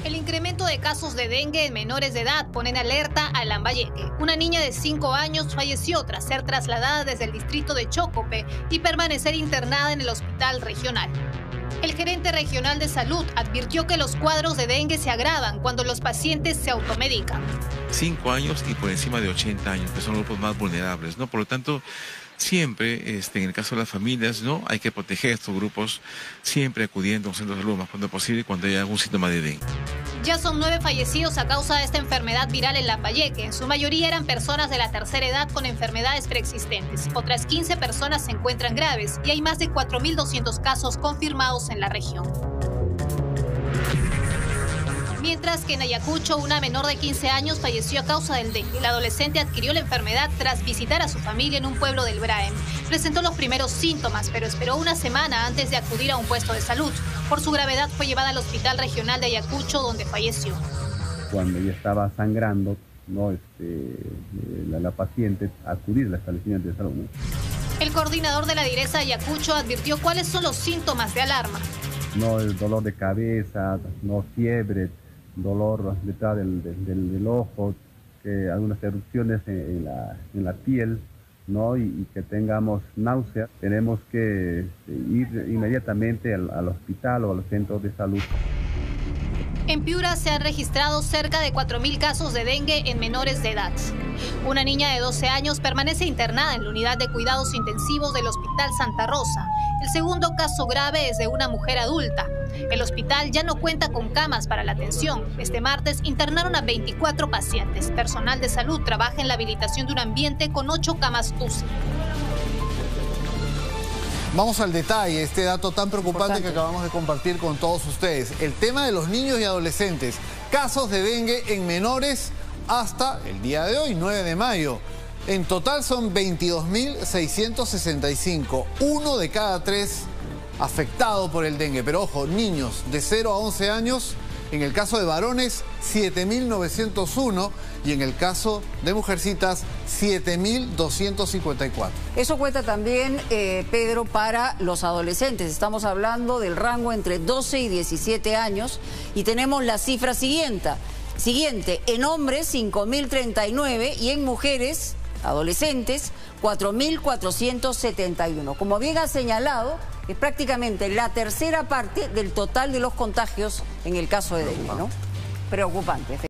El incremento de casos de dengue en menores de edad pone en alerta a Lambayeque. Una niña de 5 años falleció tras ser trasladada desde el distrito de Chocope y permanecer internada en el hospital regional. El gerente regional de salud advirtió que los cuadros de dengue se agravan cuando los pacientes se automedican. 5 años y por encima de 80 años, que son los grupos más vulnerables, ¿no? Por lo tanto, siempre, en el caso de las familias, ¿no? Hay que proteger a estos grupos, siempre acudiendo a un centro de salud más pronto posible cuando haya algún síntoma de dengue. Ya son 9 fallecidos a causa de esta enfermedad viral en Lambayeque. En su mayoría eran personas de la tercera edad con enfermedades preexistentes. Otras 15 personas se encuentran graves y hay más de 4.200 casos confirmados en la región. Mientras que en Ayacucho, una menor de 15 años falleció a causa del dengue. La adolescente adquirió la enfermedad tras visitar a su familia en un pueblo del Braem. Presentó los primeros síntomas, pero esperó una semana antes de acudir a un puesto de salud. Por su gravedad fue llevada al Hospital Regional de Ayacucho, donde falleció. Cuando ya estaba sangrando, ¿no? la paciente acudir al establecimiento de salud, ¿no? El coordinador de la Direza Ayacucho advirtió cuáles son los síntomas de alarma. No, el dolor de cabeza, no fiebre, dolor detrás del ojo, que algunas erupciones en la piel, ¿no? y que tengamos náusea. Tenemos que ir inmediatamente al hospital o a los centros de salud. En Piura se han registrado cerca de 4.000 casos de dengue en menores de edad. Una niña de 12 años permanece internada en la unidad de cuidados intensivos del Hospital Santa Rosa. El segundo caso grave es de una mujer adulta. El hospital ya no cuenta con camas para la atención. Este martes internaron a 24 pacientes. Personal de salud trabaja en la habilitación de un ambiente con 8 camas UCI. Vamos al detalle, este dato tan preocupante que acabamos de compartir con todos ustedes. El tema de los niños y adolescentes. Casos de dengue en menores hasta el día de hoy, 9 de mayo. En total son 22.665. 1 de cada 3 afectado por el dengue. Pero ojo, niños de 0 a 11 años, en el caso de varones, 7.901 y en el caso de mujercitas, 7.254. Eso cuenta también, Pedro, para los adolescentes. Estamos hablando del rango entre 12 y 17 años y tenemos la cifra siguiente. En hombres, 5.039 y en mujeres, adolescentes, 4.471. Como bien ha señalado, es prácticamente la tercera parte del total de los contagios en el caso de dengue, ¿no? Preocupante.